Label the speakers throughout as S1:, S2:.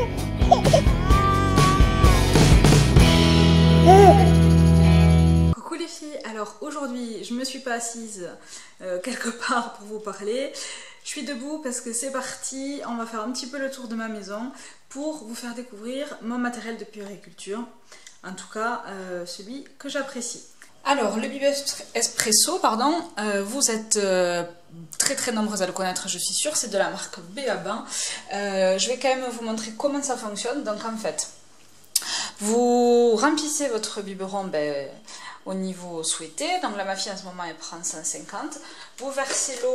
S1: Coucou les filles, alors aujourd'hui je me suis pas assise quelque part pour vous parler. Je suis debout parce que c'est parti, on va faire un petit peu le tour de ma maison pour vous faire découvrir mon matériel de puériculture, en tout cas celui que j'apprécie. Alors le bibelot espresso, pardon, vous êtes très nombreuses à le connaître, je suis sûre, c'est de la marque Béabin. Je vais quand même vous montrer comment ça fonctionne. Donc en fait, vous remplissez votre biberon au niveau souhaité. Donc là ma fille en ce moment elle prend 150. Vous versez l'eau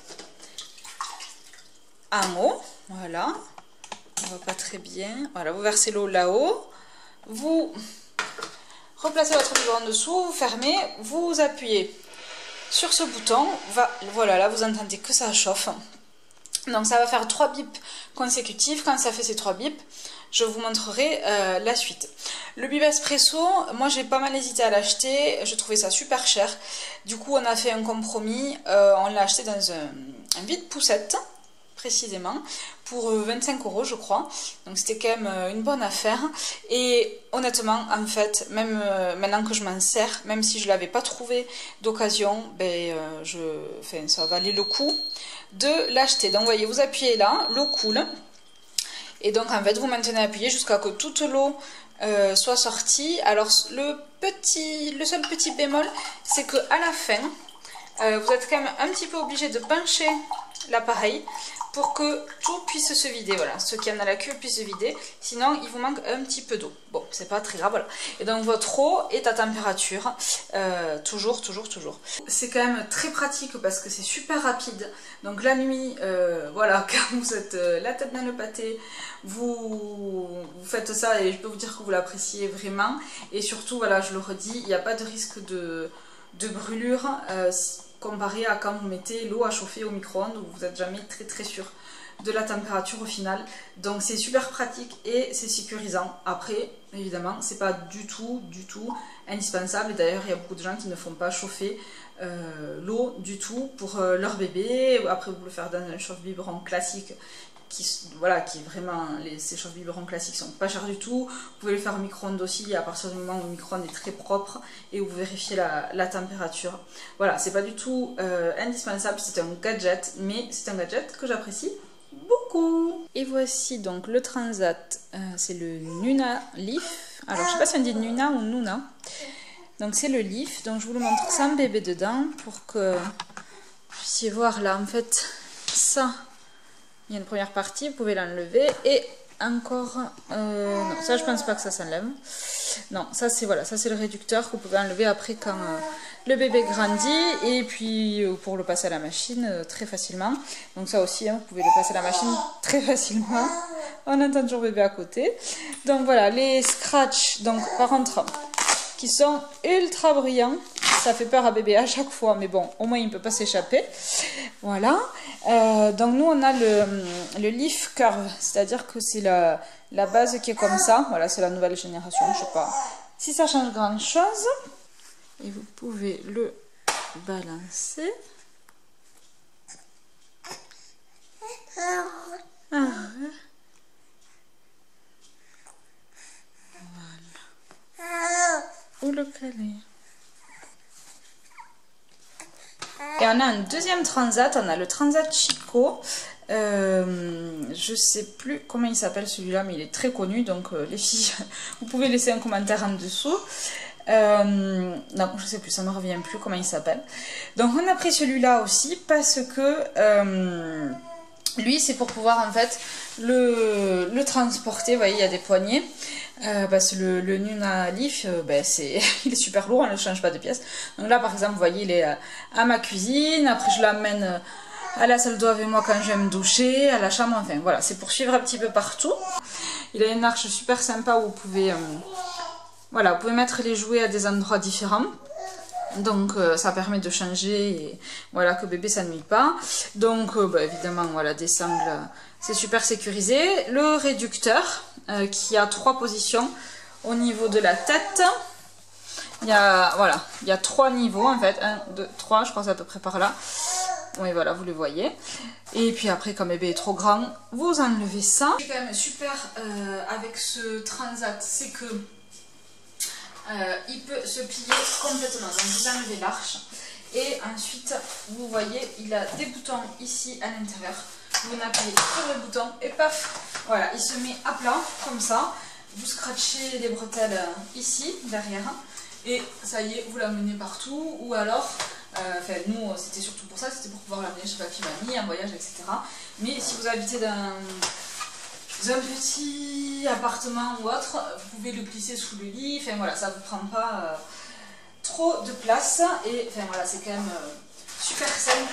S1: en haut, voilà, on voit pas très bien, voilà, vous versez l'eau là-haut, vous replacez votre biberon en dessous, vous fermez, vous appuyez sur ce bouton, voilà, là vous entendez que ça chauffe, donc ça va faire 3 bips consécutifs. Quand ça fait ces 3 bips, je vous montrerai la suite. Le bibelot espresso, moi j'ai pas mal hésité à l'acheter, je trouvais ça super cher, du coup on a fait un compromis, on l'a acheté dans un vide-poussette, précisément, pour 25 € je crois, donc c'était quand même une bonne affaire. Et honnêtement en fait, même maintenant que je m'en sers, même si je l'avais pas trouvé d'occasion, ça valait le coup de l'acheter. Donc vous voyez, vous appuyez là, l'eau coule, et donc en fait vous maintenez appuyé jusqu'à que toute l'eau soit sortie. Alors le seul petit bémol, c'est que à la fin vous êtes quand même un petit peu obligé de pencher l'appareil pour que tout puisse se vider, voilà, ce qui en a la queue puisse se vider, sinon il vous manque un petit peu d'eau. Bon, c'est pas très grave, voilà. Et donc votre eau est à température, toujours. C'est quand même très pratique parce que c'est super rapide. Donc la nuit, voilà, quand vous êtes la tête dans le pâté, vous faites ça et je peux vous dire que vous l'appréciez vraiment. Et surtout, voilà, je le redis, il n'y a pas de risque de brûlure comparé à quand vous mettez l'eau à chauffer au micro-ondes où vous n'êtes jamais très sûr de la température au final. Donc c'est super pratique et c'est sécurisant. Après, évidemment, c'est pas du tout indispensable. Et d'ailleurs, il y a beaucoup de gens qui ne font pas chauffer l'eau du tout pour leur bébé. Après, vous pouvez le faire dans un chauffe-biberon classique qui est vraiment, ces chauffe-biberons classiques sont pas chers du tout. Vous pouvez le faire au micro-ondes aussi, à partir du moment où le micro-ondes est très propre et où vous vérifiez la température. Voilà, c'est pas du tout indispensable, c'est un gadget, mais c'est un gadget que j'apprécie beaucoup. Et voici donc le transat, c'est le Nuna Leaf. Alors je sais pas si on dit Nuna ou Nuna. Donc c'est le Leaf, donc je vous le montre sans bébé dedans pour que vous puissiez voir là en fait ça. Il y a une première partie, vous pouvez l'enlever et encore... non, ça je pense pas que ça s'enlève. Non, ça c'est voilà, ça c'est le réducteur que vous pouvez enlever après quand le bébé grandit. Et puis pour le passer à la machine très facilement. Donc ça aussi, hein, vous pouvez le passer à la machine très facilement. On entend toujours bébé à côté. Donc voilà, les scratchs, donc par contre, qui sont ultra brillants. Ça fait peur à bébé à chaque fois, mais bon, au moins il ne peut pas s'échapper. Voilà. Donc nous on a le Leaf Curve, c'est-à-dire que c'est la base qui est comme ça. Voilà, c'est la nouvelle génération, je sais pas si ça change grand-chose. Et vous pouvez le balancer. Ah. Voilà. Où le caler? Et on a un deuxième transat, on a le transat Chico. Je sais plus comment il s'appelle celui-là, mais il est très connu, donc les filles, vous pouvez laisser un commentaire en dessous. Non, je sais plus, ça ne me revient plus comment il s'appelle. Donc on a pris celui-là aussi parce que lui c'est pour pouvoir en fait le transporter. Vous voyez, il y a des poignées. Parce que le Nuna Leaf, il est super lourd, on ne le change pas de pièces. Donc là par exemple, vous voyez, il est à ma cuisine, après je l'amène à la salle d'eau avec moi quand je vais me doucher, à la chambre, enfin voilà, c'est pour suivre un petit peu partout. Il a une arche super sympa où vous pouvez, voilà, vous pouvez mettre les jouets à des endroits différents. Donc ça permet de changer et voilà, que bébé s'ennuie pas. Donc évidemment, voilà, des sangles, c'est super sécurisé. Le réducteur qui a 3 positions au niveau de la tête. Il y a, voilà, il y a 3 niveaux en fait, 1, 2, 3, je crois que c'est à peu près par là. Oui, voilà, vous le voyez. Et puis après, quand bébé est trop grand, vous enlevez ça. Ce qui est quand même super avec ce transat, c'est que il peut se plier complètement. Donc vous enlevez l'arche. Et ensuite, vous voyez, il a des boutons ici à l'intérieur. Vous appuyez sur le bouton et paf, voilà, il se met à plat, comme ça. Vous scratchez les bretelles ici, derrière. Et ça y est, vous l'amenez partout. Ou alors, nous, c'était surtout pour ça, c'était pour pouvoir l'amener chez papy, mamie, en voyage, etc. Mais si vous habitez dans un petit appartement ou autre, vous pouvez le glisser sous le lit. Enfin voilà, ça ne vous prend pas trop de place. Et enfin voilà, c'est quand même super simple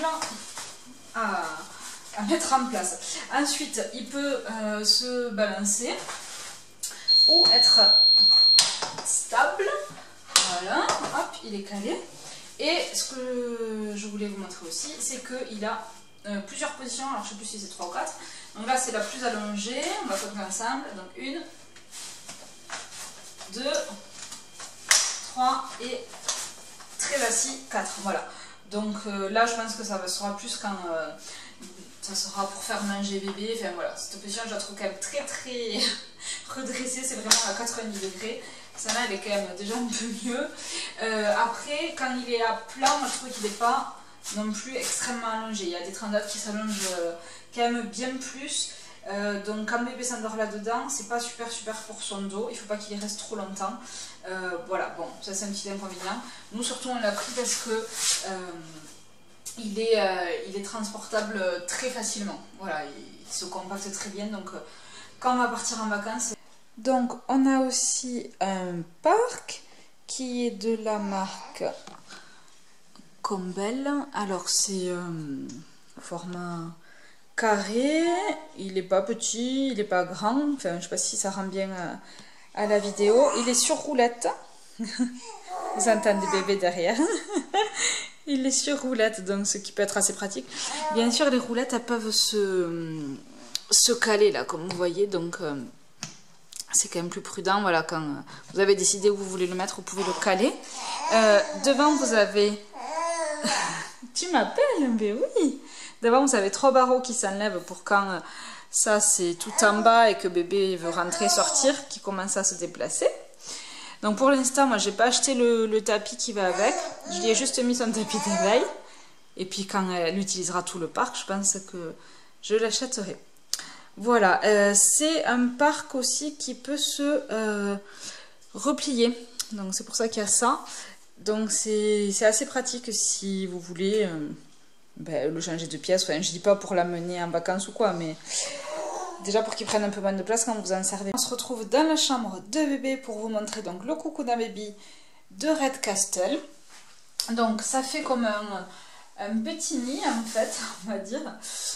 S1: à mettre en place. Ensuite, il peut se balancer ou être stable. Voilà, hop, il est calé. Et ce que je voulais vous montrer aussi, c'est qu'il a plusieurs positions. Alors je ne sais plus si c'est 3 ou 4. Donc là, c'est la plus allongée. On va compter ensemble. Donc 1, 2, 3 et très assis 4. Voilà. Donc là, je pense que ça sera plus quand ça sera pour faire manger bébé. Enfin voilà, cette position, je la trouve quand même très redressée. C'est vraiment à 90 degrés. Celle-là, elle est quand même déjà un peu mieux. Après, quand il est à plat, moi je trouve qu'il n'est pas non plus extrêmement allongé. Il y a des transats qui s'allongent quand même bien plus. Donc quand bébé s'endort là-dedans, c'est pas super pour son dos. Il ne faut pas qu'il y reste trop longtemps. Voilà, bon, ça c'est un petit inconvénient. Nous surtout on l'a pris parce que il est transportable très facilement. Voilà, il se compacte très bien. Donc quand on va partir en vacances... Donc on a aussi un parc qui est de la marque Campbell. Alors c'est format carré, il n'est pas petit, il n'est pas grand, enfin je ne sais pas si ça rend bien à la vidéo. Il est sur roulette, vous entendez bébé derrière. Il est sur roulette, donc ce qui peut être assez pratique. Bien sûr les roulettes elles peuvent se caler là comme vous voyez, donc c'est quand même plus prudent. Voilà, quand vous avez décidé où vous voulez le mettre, vous pouvez le caler. Devant vous avez... Tu m'appelles? Mais oui. Devant vous avez 3 barreaux qui s'enlèvent pour quand ça c'est tout en bas et que bébé veut rentrer, sortir, qui commence à se déplacer. Donc pour l'instant, moi j'ai pas acheté le tapis qui va avec. Je lui ai juste mis son tapis d'éveil. Et puis quand elle utilisera tout le parc, je pense que je l'achèterai. Voilà, c'est un parc aussi qui peut se replier. Donc c'est pour ça qu'il y a ça. Donc c'est assez pratique si vous voulez le changer de pièce. Enfin, je dis pas pour l'amener en vacances ou quoi, mais déjà pour qu'il prenne un peu moins de place quand vous en servez. On se retrouve dans la chambre de bébé pour vous montrer donc le Cocoon Baby de Red Castle. Donc ça fait comme un petit nid en fait, on va dire.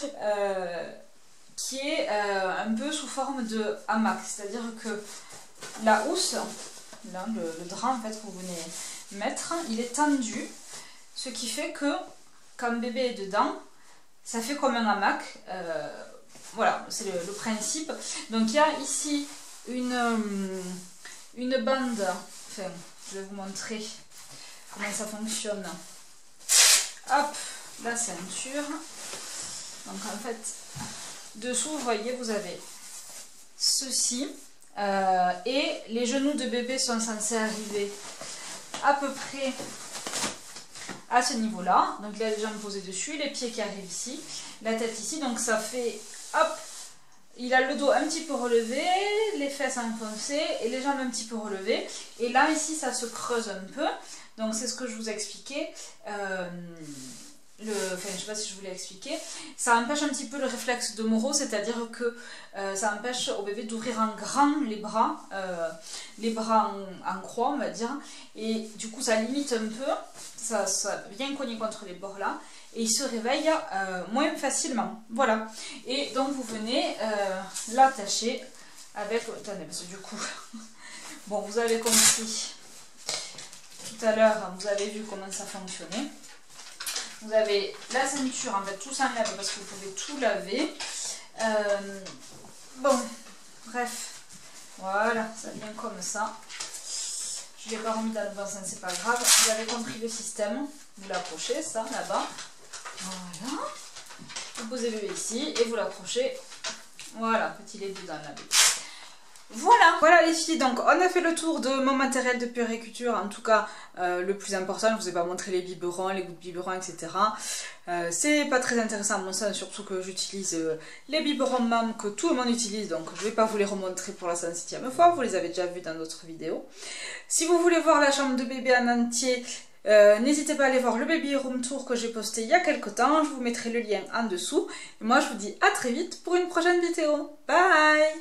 S1: Qui est un peu sous forme de hamac, c'est-à-dire que la housse, là, le drap en fait que vous venez mettre, il est tendu, ce qui fait que quand bébé est dedans, ça fait comme un hamac. Voilà, c'est le principe. Donc il y a ici une bande, enfin je vais vous montrer comment ça fonctionne. Hop, la ceinture. Donc en fait, dessous, vous voyez, vous avez ceci. Et les genoux de bébé sont censés arriver à peu près à ce niveau-là. Donc il a les jambes posées dessus, les pieds qui arrivent ici, la tête ici. Donc ça fait, hop, il a le dos un petit peu relevé, les fesses enfoncées et les jambes un petit peu relevées. Et là, ici, ça se creuse un peu. Donc c'est ce que je vous expliquais. Enfin, je ne sais pas si je vous l'ai expliqué, ça empêche un petit peu le réflexe de Moro, c'est-à-dire que ça empêche au bébé d'ouvrir en grand les bras en croix, on va dire, et du coup ça limite un peu, ça vient cogner contre les bords là, et il se réveille moins facilement, voilà. Et donc vous venez l'attacher avec, attendez, parce que du coup, bon, vous avez compris, tout à l'heure, vous avez vu comment ça fonctionnait. Vous avez la ceinture, en fait tout s'enlève parce que vous pouvez tout laver. Bon, bref, voilà, ça vient comme ça. Je ne l'ai pas remis dans le bon sens, c'est pas grave. Vous avez compris le système. Vous l'accrochez, ça, là-bas. Voilà. Vous posez le bébé ici et vous l'accrochez. Voilà, petit lait dans la bébé. Voilà les filles, donc on a fait le tour de mon matériel de puériculture, en tout cas le plus important. Je vous ai pas montré les biberons, les gouttes de biberon, etc. C'est pas très intéressant à mon sens, surtout que j'utilise les biberons MAM que tout le monde utilise, donc je vais pas vous les remontrer pour la 106e fois, vous les avez déjà vus dans d'autres vidéos. Si vous voulez voir la chambre de bébé en entier, n'hésitez pas à aller voir le baby room tour que j'ai posté il y a quelques temps, je vous mettrai le lien en dessous. Et moi je vous dis à très vite pour une prochaine vidéo. Bye!